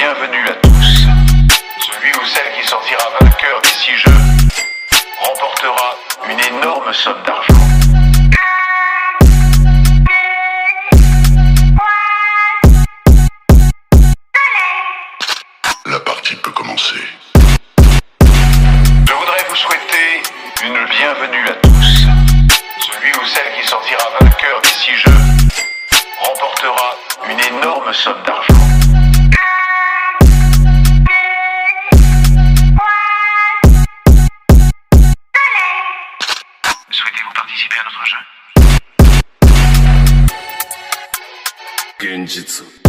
bienvenue à tous. Celui ou celle qui sortira vainqueur des 6 jeux remportera une énorme somme d'argent. La partie peut commencer. Je voudrais vous souhaiter une bienvenue à tous. Celui ou celle qui sortira vainqueur des 6 jeux remportera une énorme somme d'argent. Souhaitez-vous participer à notre jeu? 現実